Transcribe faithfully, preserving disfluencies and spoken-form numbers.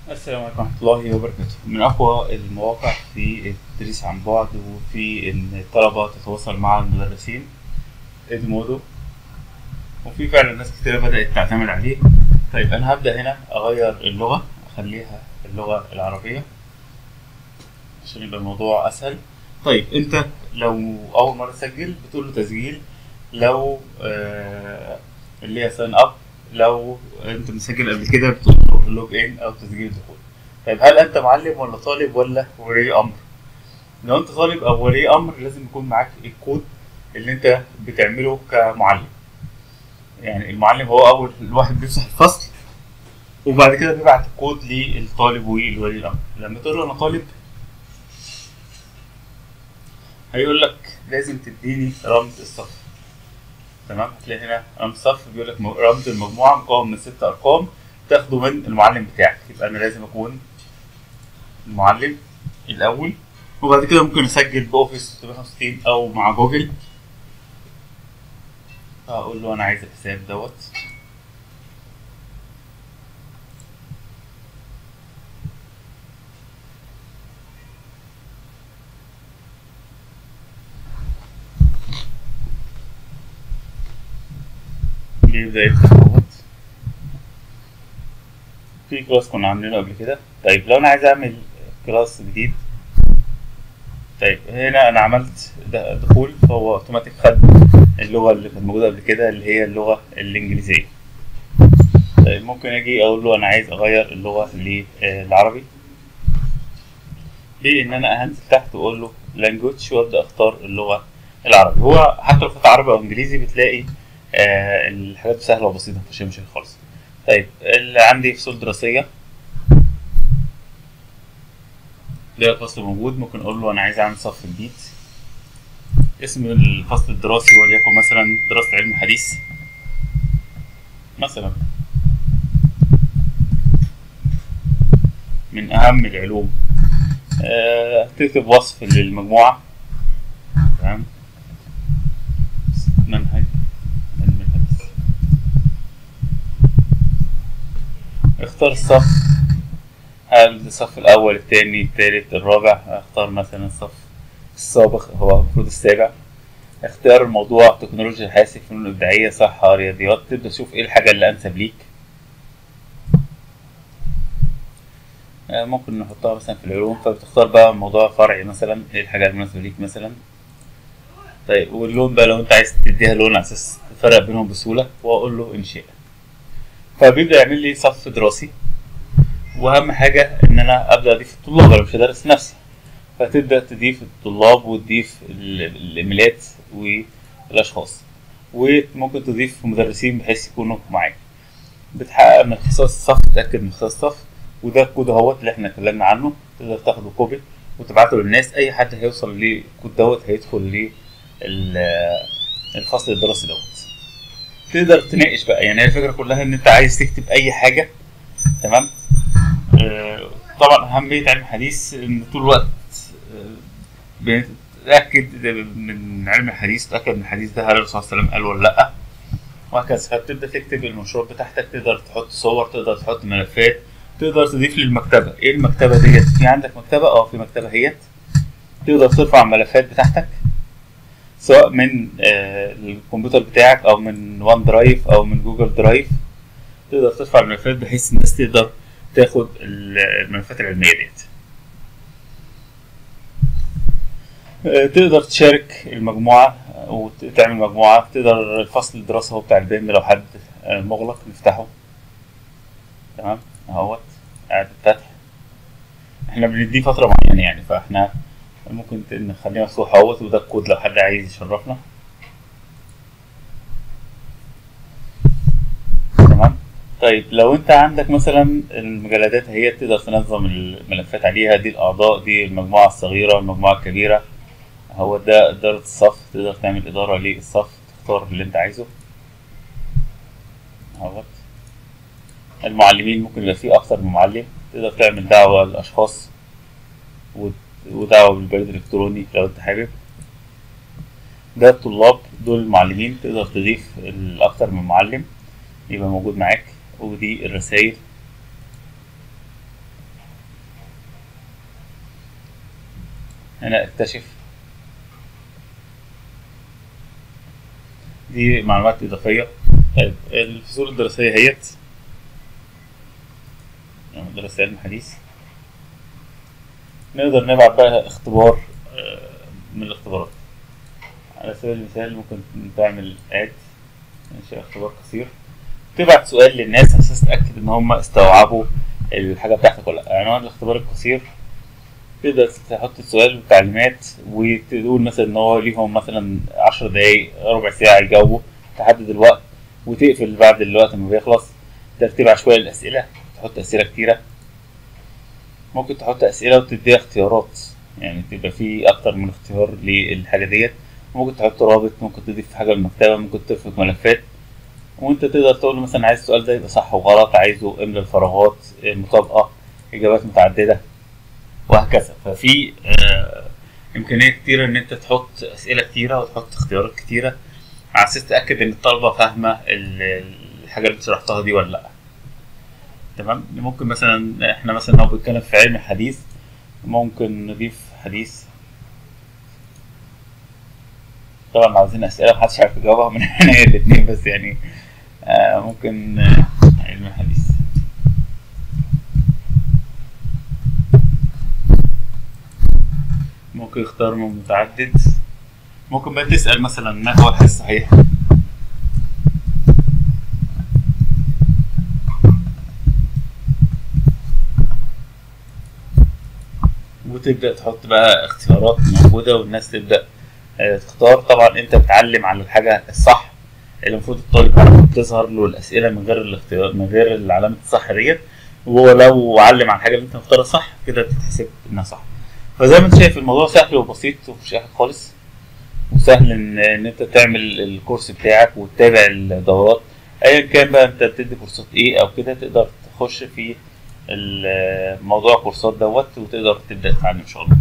السلام عليكم ورحمة الله وبركاته. من أقوى المواقع في التدريس عن بعد وفي إن الطلبة تتواصل مع المدرسين إدمودو، وفي فعلا ناس كتير بدأت تعتمد عليه. طيب أنا هبدأ هنا أغير اللغة، أخليها اللغة العربية عشان يبقى الموضوع أسهل. طيب أنت لو أول مرة تسجل بتقول له تسجيل، لو آه اللي هي ساين أب، لو أنت مسجل قبل كده بتقول له لوج إن أو تسجيل دخول. طيب هل أنت معلم ولا طالب ولا ولي أمر؟ لو أنت طالب أو ولي أمر لازم يكون معاك الكود اللي أنت بتعمله كمعلم. يعني المعلم هو أول الواحد بيفتح الفصل، وبعد كده بيبعت الكود للطالب والولي الأمر. لما تقول له أنا طالب هيقول لك لازم تديني رمز الصف. تمام، هتلاقي هنا رمز صف بيقول لك رمز المجموعة مكون من ست أرقام تاخده من المعلم بتاعك. يبقى أنا لازم أكون المعلم الأول، وبعد كده ممكن أسجل بأوفيس ستمية وخمسة وستين أو مع جوجل. هقول له أنا عايز الحساب دوت. بيبدأ يفتح دوت. في كلاس كنا عاملينه قبل كده. طيب لو أنا عايز أعمل كلاس جديد، طيب هنا أنا عملت دخول فهو أوتوماتيك خد اللغة اللي كانت موجودة قبل كده اللي هي اللغة الإنجليزية. طيب ممكن أجي أقول له أنا عايز أغير اللغة للعربي، بإن أنا أنزل تحت وأقول له لانجوج وأبدأ أختار اللغة العربي. هو حتى لو كانت عربي أو إنجليزي بتلاقي آه الحاجات سهلة وبسيطة، مفيش مشاكل خالص. طيب اللي عندي فصول دراسية ده فصل موجود، ممكن أقول له أنا عايز أعمل صف جديد. اسم الفصل الدراسي وليكن مثلا دراسة علم حديث مثلا، من أهم العلوم. آه تكتب وصف للمجموعة. تمام، منهج علم الحديث. اختار الصف، هل الصف الأول التاني التالت الرابع. اختار مثلا الصف السابق، هو المفروض السابع. اختيار الموضوع تكنولوجيا الحاسب، فنون إبداعية، صحة، رياضيات. تبدأ تشوف ايه الحاجة اللي أنسب ليك. آه، ممكن نحطها مثلا في العلوم، فبتختار بقى موضوع فرعي مثلا ايه الحاجة المناسبة ليك مثلا. طيب واللون بقى لو انت عايز تديها لون على اساس تفرق بينهم بسهولة، واقول له انشاء. فبيبدأ يعمل لي صف دراسي. واهم حاجة ان انا ابدأ اضيف الطلاب، انا مش هدرس نفسي. فتبدأ تضيف الطلاب وتضيف ال- الايميلات والاشخاص، وممكن تضيف مدرسين بحيث يكونوا معاك. بتحقق من خصائص الصف، تتأكد من خصائص الصف. وده الكود اهوت اللي احنا اتكلمنا عنه. تقدر تاخده كوبي وتبعته للناس. اي حد هيوصل للكود دوت هيدخل للفصل الدراسي دوت. تقدر تناقش بقى، يعني هي الفكرة كلها ان انت عايز تكتب اي حاجة. تمام. آه، طبعا اهمية علم الحديث ان طول الوقت آه، بتتأكد من علم الحديث، تتأكد من الحديث ده هل الرسول صلى الله عليه وسلم قال ولا لأ، وهكذا. فبتبدأ تكتب المشروع بتاعتك، تقدر تحط صور، تقدر تحط ملفات، تقدر تضيف للمكتبة. ايه المكتبة ديت؟ في عندك مكتبة؟ اه في مكتبة هي. تقدر ترفع الملفات بتاعتك سواء من آه الكمبيوتر بتاعك او من وان درايف او من جوجل درايف. تقدر ترفع الملفات بحيث الناس تقدر تاخد الملفات العلمية ديت. آه، تقدر تشارك المجموعة وتعمل مجموعة. تقدر الفصل الدراسة هو بتاع البيم لو حد آه، مغلق نفتحه. تمام اهوت قاعد الفتح. احنا بنديه فترة معينة يعني، فاحنا ممكن نخليه مفتوح اهوت، وده الكود لو حد عايز يشرفنا. تمام. طيب لو انت عندك مثلا المجلدات هي تقدر تنظم الملفات عليها، دي الاعضاء، دي المجموعة الصغيرة، المجموعة الكبيرة. هو ده إدارة الصف، تقدر تعمل إدارة للصف، تختار اللي انت عايزه اهوت. المعلمين ممكن يبقى فيه أكتر من معلم، تقدر تعمل دعوة للأشخاص وت- ودعوة بالبريد الإلكتروني لو أنت حابب. ده الطلاب، دول المعلمين، تقدر تضيف الأكتر من معلم يبقى موجود معاك. ودي الرسايل. هنا اكتشف، دي معلومات إضافية. طيب الفصول الدراسية هيت يعني دراسة علم حديث. نقدر نبعت بقى اختبار من الاختبارات. على سبيل المثال ممكن تعمل اد انشاء اختبار قصير، تبعت سؤال للناس على اساس تتأكد ان هم استوعبوا الحاجة بتاعتك ولا لا. عنوان الاختبار القصير تقدر تحط السؤال والتعليمات وتقول مثلا ان هو ليهم مثلا عشر دقايق ربع ساعة يجاوبوا، تحدد الوقت وتقفل بعد الوقت ما بيخلص. ترتيب عشوائي الأسئلة، تحط أسئلة كتيرة. ممكن تحط أسئلة وتديها اختيارات، يعني تبقى في أكتر من اختيار للحاجة ديت. ممكن تحط رابط، ممكن تضيف حاجة من المكتبة، ممكن ترفق ملفات، وانت تقدر تقول مثلا عايز السؤال ده يبقى صح وغلط، عايزه املى الفراغات، مطابقة، إجابات متعددة، وهكذا. ففي آه إمكانية كتيرة إن أنت تحط أسئلة كتيرة وتحط اختيارات كتيرة على أساس تتأكد إن الطلبة فاهمة الحاجة اللي شرحتها دي ولا لأ. تمام. ممكن مثلا إحنا مثلا لو بنتكلم في علم الحديث ممكن نضيف حديث. طبعا عاوزين أسئلة محدش عارف يجاوبها من هنا الاتنين، بس يعني آه ممكن آه علم الحديث. ممكن يختار من متعدد. ممكن بقى تسأل مثلا ما هو الحديث الصحيح، وتبدأ تحط بقى اختيارات موجودة والناس تبدأ تختار. طبعا انت بتعلم على الحاجة الصح اللي المفروض الطالب تظهر له الأسئلة من غير الاختيار، من غير العلامة الصح ديت، وهو لو علم على الحاجة اللي انت مختارها صح كده تتحسب انها صح. فزي ما انت شايف الموضوع سهل وبسيط ومفيش حاجة خالص، وسهل ان ان انت تعمل الكورس بتاعك وتتابع الدورات ايا كان بقى انت بتدي كورسات ايه او كده. تقدر تخش في الموضوع كورسات دوت وتقدر تبدأ تتعلم ان شاء الله.